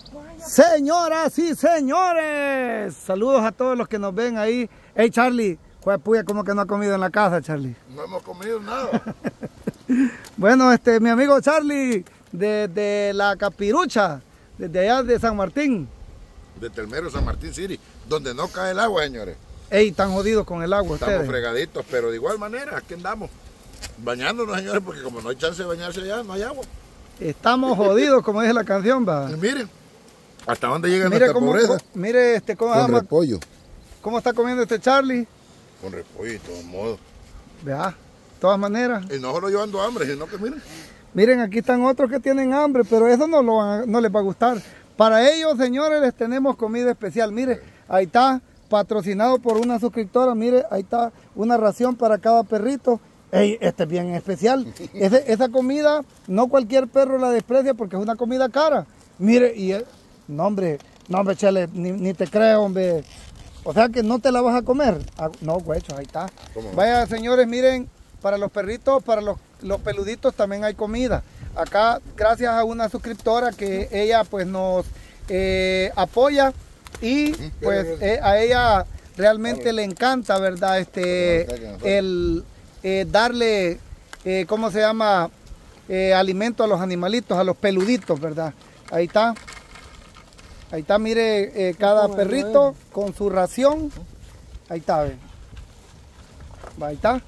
Señoras y señores, saludos a todos los que nos ven ahí. Hey Charlie, puya, ¿cómo que no ha comido en la casa, Charlie? No hemos comido nada. Bueno, mi amigo Charlie, desde la Capirucha, desde allá de San Martín. Desde el mero San Martín City, donde no cae el agua, señores. Ey, están jodidos con el agua Estamos ustedes. fregaditos, pero de igual manera, aquí andamos. Bañándonos, señores, porque como no hay chance de bañarse allá, no hay agua. Estamos jodidos, como dice la canción, va. Y miren, hasta dónde llega Mire nuestra cómo, pobreza. mire cómo, Con repollo. cómo está comiendo este Charlie. Con repollo y de todos modos. Vea, de todas maneras. Y no solo yo ando hambre, sino que miren. Miren, aquí están otros que tienen hambre, pero eso no les va a gustar. Para ellos, señores, les tenemos comida especial. Mire, ahí está, patrocinado por una suscriptora. Mire, ahí está, una ración para cada perrito. Ey, este es bien especial. Esa comida, no cualquier perro la desprecia porque es una comida cara. Mire, y no hombre, Chele, ni te creo, hombre. O sea que no te la vas a comer. No, güeyos, ahí está. ¿Cómo? Vaya, señores, miren, para los perritos, para los peluditos también hay comida. Acá, gracias a una suscriptora que ella pues nos apoya y pues a ella realmente le encanta, ¿verdad? El darle, ¿cómo se llama? Alimento a los animalitos, a los peluditos, ¿verdad? Ahí está. Ahí está, mire, cada perrito con su ración. Ahí está, ve. Ahí está.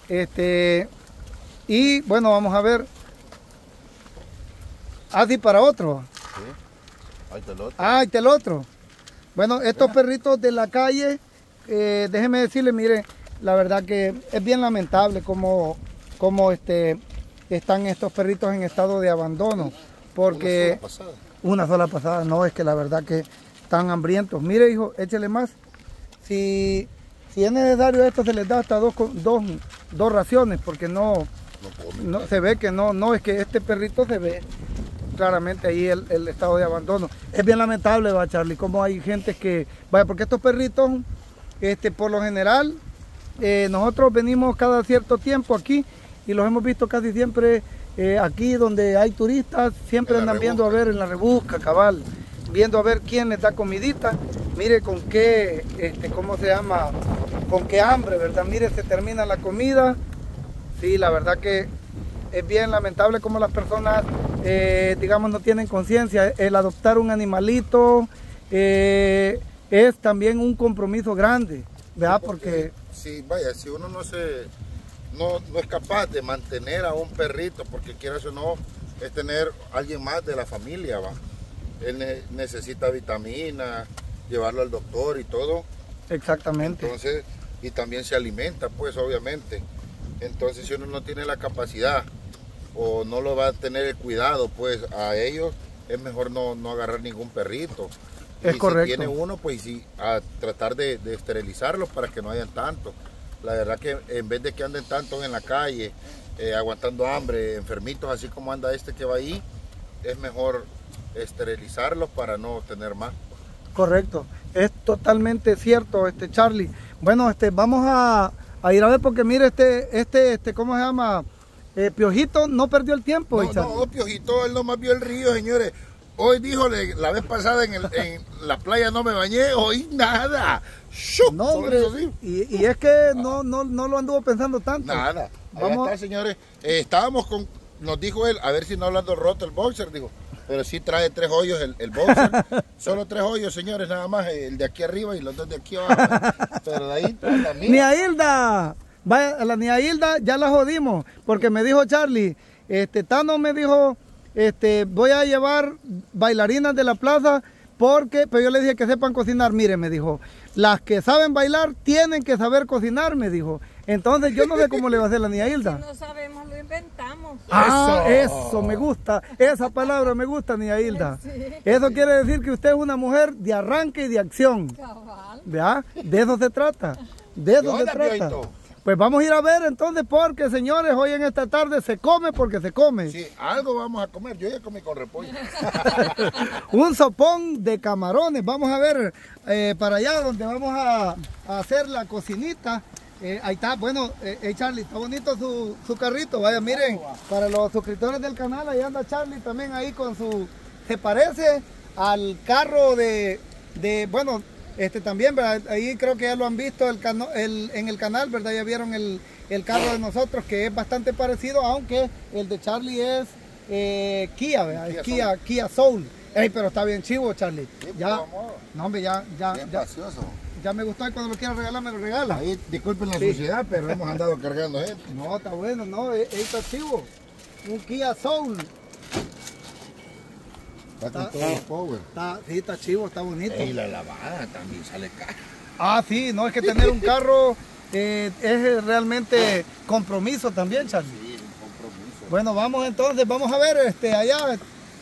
Y bueno, vamos a ver. Así para otro. Sí. Ahí está el otro. Ah, ahí está el otro. Bueno, estos perritos de la calle, déjeme decirle, mire, la verdad que es bien lamentable cómo están estos perritos en estado de abandono. Porque una sola pasada, no, es que la verdad que están hambrientos. Mire, hijo, échele más. Si es necesario esto, se les da hasta dos raciones, porque no se ve que no, es que este perrito se ve claramente ahí el estado de abandono. Es bien lamentable, va, Charlie, como hay gente que, vaya, porque estos perritos, por lo general, nosotros venimos cada cierto tiempo aquí y los hemos visto casi siempre aquí donde hay turistas, siempre andan viendo a ver en la rebusca, cabal, viendo a ver quién les da comidita. Mire con qué, ¿cómo se llama? Con qué hambre, ¿verdad? Mire, se termina la comida. Sí, la verdad que es bien lamentable como las personas, digamos, no tienen conciencia. El adoptar un animalito es también un compromiso grande, ¿verdad? Porque sí, vaya, si uno no es capaz de mantener a un perrito, porque quieras o no, es tener alguien más de la familia, va. Él necesita vitaminas, llevarlo al doctor y todo. Exactamente. Entonces, y también se alimenta, pues, obviamente. Entonces, si uno no tiene la capacidad o no lo va a tener el cuidado, pues, a ellos, es mejor no agarrar ningún perrito. Es correcto. Si tiene uno, pues, sí, a tratar de esterilizarlos para que no hayan tanto. La verdad que en vez de que anden tantos en la calle, aguantando hambre, enfermitos, así como anda este que va ahí, es mejor esterilizarlos para no tener más. Correcto, es totalmente cierto, Charlie. Bueno, vamos a ir a ver porque mire ¿cómo se llama? Piojito no perdió el tiempo. No, Piojito, él nomás vio el río, señores. Hoy dijo la vez pasada en la playa no me bañé, hoy nada. No, hombre, y es que no lo anduvo pensando tanto. Nada. Vamos a estar, señores. Nos dijo él, a ver si no hablando roto el boxer, dijo. Pero sí trae 3 hoyos el boxer. Solo 3 hoyos, señores, nada más. El de aquí arriba y los 2 de aquí abajo. Pero de ahí también. Nia Hilda, vaya, la Nia Hilda ya la jodimos. Porque me dijo Charlie, Tano me dijo, voy a llevar bailarinas de la plaza pero yo le dije que sepan cocinar. Mire, me dijo, las que saben bailar tienen que saber cocinar, me dijo. Entonces yo no sé cómo le va a hacer la Nia Hilda. Si no sabemos, lo inventamos. Ah, eso me gusta. Esa palabra me gusta, Nia Hilda. Sí. Eso quiere decir que usted es una mujer de arranque y de acción. Cabal. ¿Verdad? De eso se trata. De eso se trata. Pues vamos a ir a ver entonces porque, señores, hoy en esta tarde se come porque se come. Sí, algo vamos a comer. Yo ya comí con repollo. Un sopón de camarones. Vamos a ver para allá donde vamos a hacer la cocinita. Ahí está, bueno, Charlie, está bonito su carrito. Vaya, miren, para los suscriptores del canal, ahí anda Charlie también ahí con su se parece al carro bueno, también, ¿verdad? Ahí creo que ya lo han visto en el canal, ¿verdad? Ya vieron el carro de nosotros, que es bastante parecido, aunque el de Charlie es Kia, ¿verdad? Es Kia Soul. Ey, pero está bien chivo, Charlie. Ya, no, hombre, ya me gustó, y cuando lo quieras regalar, me lo regala. Ahí, disculpen la suciedad, pero hemos andado cargando gente. No, está bueno, no, está chivo. Un Kia Soul. Está con todo el power. Sí, está chivo, está bonito. Y la lavada también sale cara. Ah, sí, no, es que tener un carro es realmente compromiso también, Charlie. Sí, un compromiso. Bueno, vamos entonces, vamos a ver allá,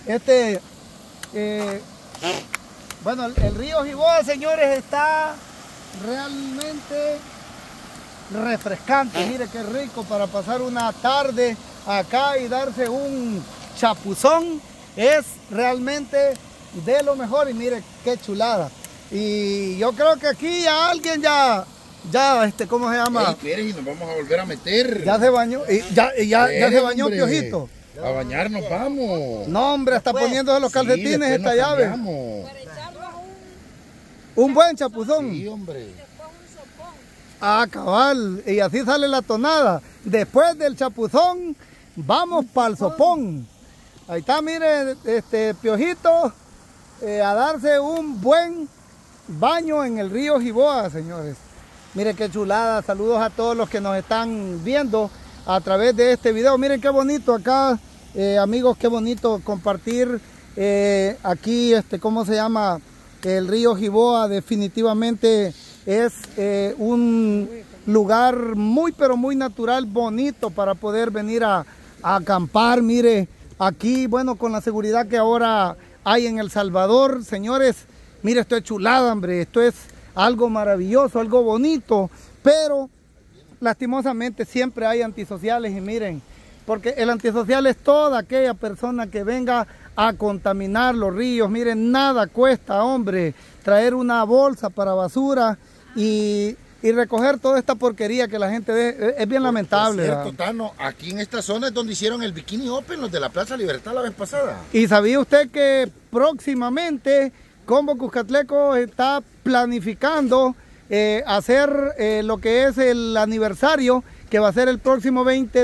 bueno, el río Jiboa, señores, está realmente refrescante. Mire qué rico para pasar una tarde acá y darse un chapuzón. Es realmente de lo mejor, y mire qué chulada. Y yo creo que aquí ya alguien ya ¿cómo se llama? Ey, y nos vamos a volver a meter. Ya se bañó, ya se bañó, hombre. Piojito. A bañarnos vamos. No, hombre, está poniéndose los calcetines esta llave. Para echarnos Un buen chapuzón. Sí, hombre. después un sopón. Ah, cabal. Y así sale la tonada. Después del chapuzón, vamos para el sopón. Ahí está, mire, Piojito, a darse un buen baño en el río Jiboa, señores. Mire qué chulada. Saludos a todos los que nos están viendo a través de este video. Miren qué bonito acá, amigos, qué bonito compartir aquí, ¿cómo se llama? El río Jiboa. Definitivamente es un lugar muy, pero muy natural, bonito para poder venir a acampar. Mire, aquí, bueno, con la seguridad que ahora hay en El Salvador, señores, mire, esto es chulada, hombre, esto es algo maravilloso, algo bonito, pero lastimosamente siempre hay antisociales. Y miren, porque el antisocial es toda aquella persona que venga a contaminar los ríos. Miren, nada cuesta, hombre, traer una bolsa para basura y recoger toda esta porquería que la gente ve. Es bien lamentable. Por cierto, Tano, aquí en esta zona es donde hicieron el Bikini Open, los de la Plaza Libertad la vez pasada. ¿Y sabía usted que próximamente Combo Cuscatleco está planificando hacer lo que es el aniversario, que va a ser el próximo 12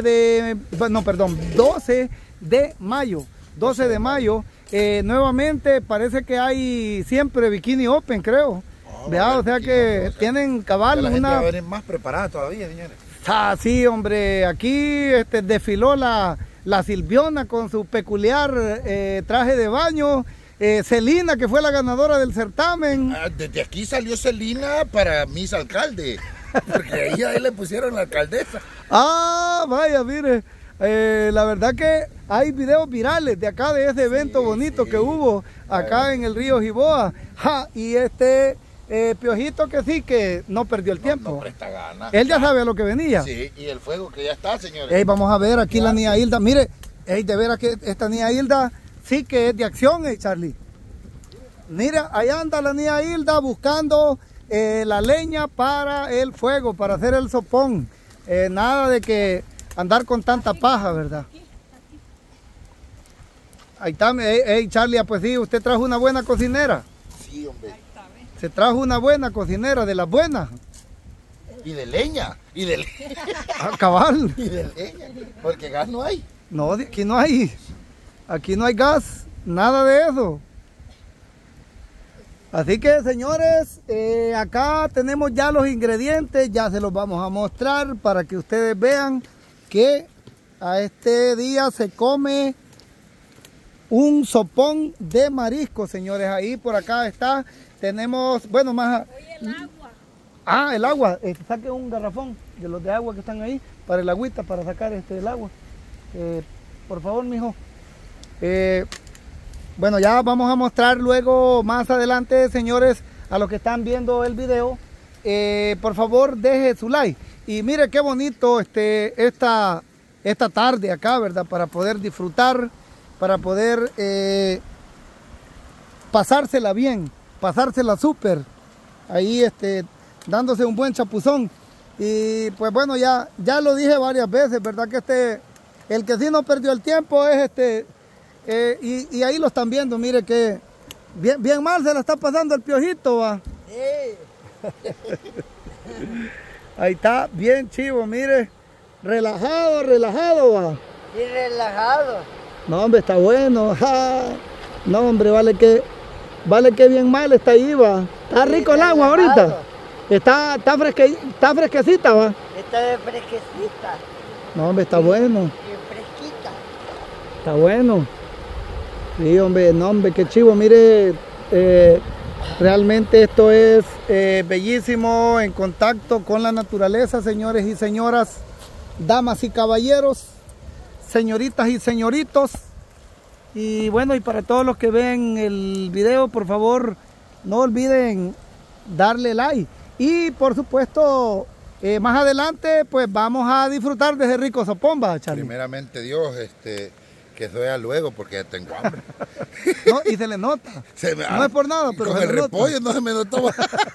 de mayo. 12 de mayo. Nuevamente parece que hay siempre Bikini Open, creo. Vea, o sea que tienen cabal la gente va una... a venir más preparada todavía, señores. Ah, sí, hombre, aquí desfiló la Silviona con su peculiar traje de baño. Celina, que fue la ganadora del certamen. Desde aquí salió Celina para Miss Alcalde, porque ahí a él le pusieron la alcaldesa. Ah, vaya, mire, la verdad que hay videos virales de acá, de ese evento bonito que hubo acá en el río Jiboa. Y Piojito que sí, que no perdió el tiempo. No presta ganas. Él ya sabe a lo que venía. Sí, y el fuego que ya está, señores. Vamos a ver aquí la niña Hilda. Mire, de veras que esta niña Hilda sí que es de acción, Charlie. Mira, allá anda la niña Hilda buscando la leña para el fuego, para hacer el sopón. Nada de que andar con tanta paja, ¿verdad? Ahí está, Charlie, pues sí, usted trajo una buena cocinera. Sí, hombre. Se trajo una buena cocinera, de las buenas. Y de leña, Cabal. y de leña, porque gas no hay. No, aquí no hay gas, nada de eso. Así que, señores, acá tenemos ya los ingredientes, ya se los vamos a mostrar para que ustedes vean que a este día se come un sopón de marisco, señores. Ahí por acá está, tenemos, bueno, más... Oye, el agua. Ah, el agua, saque un garrafón de los de agua que están ahí, para el agüita, para sacar el agua. Por favor, mijo. Bueno, ya vamos a mostrar luego, más adelante, señores, a los que están viendo el video, por favor, deje su like. Y mire qué bonito esta tarde acá, ¿verdad? Para poder disfrutar, para poder pasársela bien, pasársela súper. Ahí, dándose un buen chapuzón. Y pues bueno, ya lo dije varias veces, ¿verdad? Que el que sí no perdió el tiempo es y ahí lo están viendo, mire que bien mal se la está pasando el piojito, va. Sí. Ahí está, bien chivo, mire, relajado, va. Y relajado. No, hombre, está bueno. No, hombre, vale que bien mal está ahí, va. Está rico el agua ahorita. Está fresquecita, va. Está de fresquecita. No, hombre, está bueno. Bien fresquita. Está bueno. Sí, hombre, no, hombre, qué chivo. Mire, realmente esto es bellísimo, en contacto con la naturaleza, señores y señoras, damas y caballeros, señoritas y señoritos. Y bueno, y para todos los que ven el video, por favor, no olviden darle like. Y por supuesto, más adelante, pues vamos a disfrutar de ese rico sopón, ¿va, Charlie? Primeramente Dios, que sea luego porque ya tengo hambre. No, y se le nota. No es por nada, pero con se el le nota. repollo no se me notó.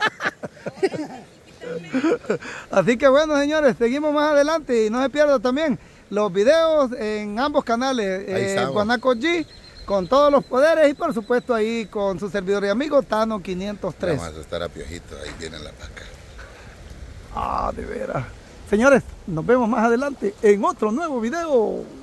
Así que bueno, señores, seguimos más adelante y no se pierdan también los videos en ambos canales, Guanaco G, con todos los poderes y por supuesto ahí con su servidor y amigo Tano 503. Vamos a asustar a Piojito, ahí vienen las vacas. Ah, de veras. Señores, nos vemos más adelante en otro nuevo video.